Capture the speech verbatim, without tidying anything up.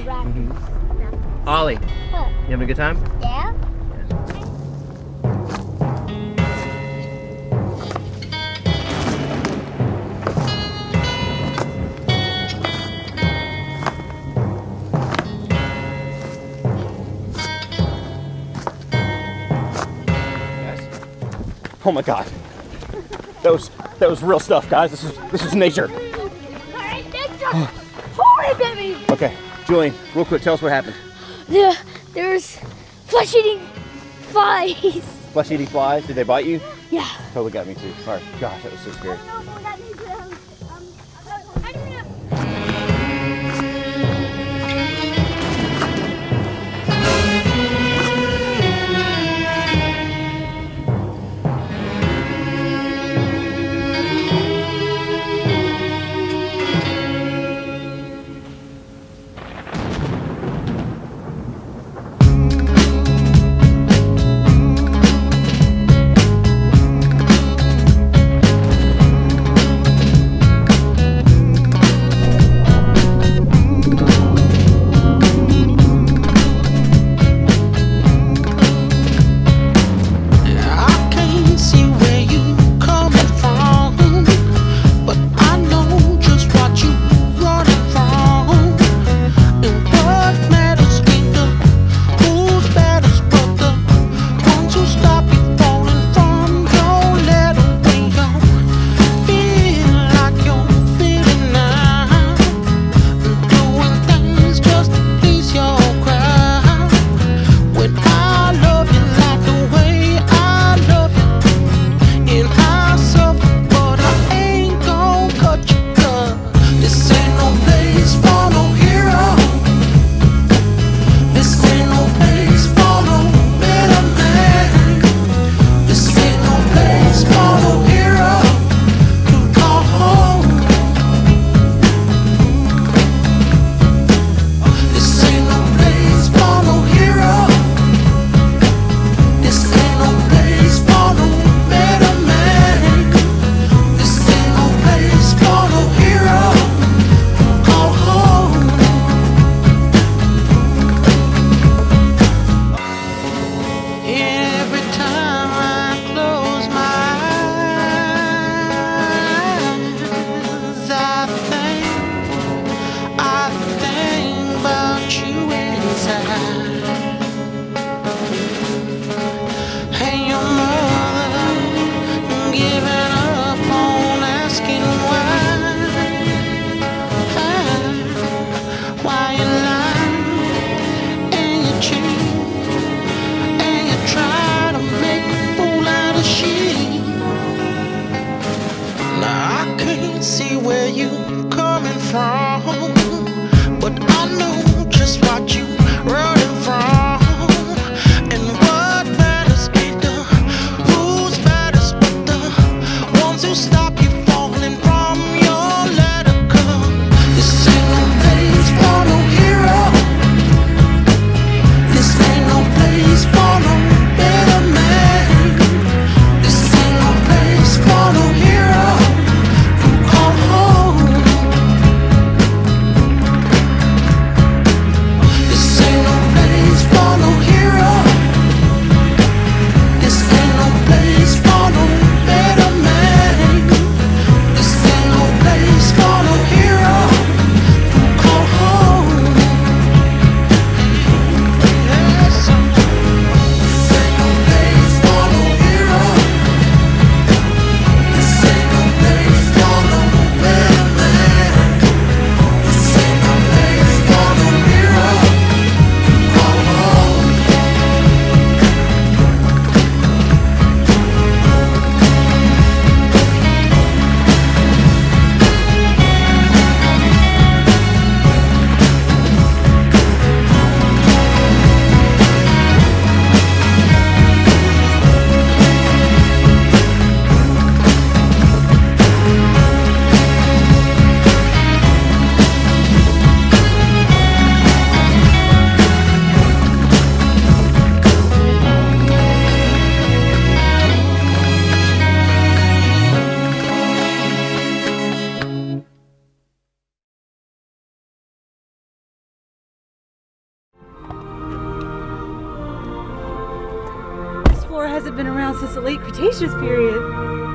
Mm-hmm. Ollie, what? You having a good time? Yeah. Oh my God, that was that was real stuff, guys. This is this is nature. Okay, Julian, real quick, tell us what happened. There, there's flesh-eating flies. Flesh-eating flies? Did they bite you? Yeah. Totally got me too. All right, gosh, that was so scary. This hasn't been around since the late Cretaceous period.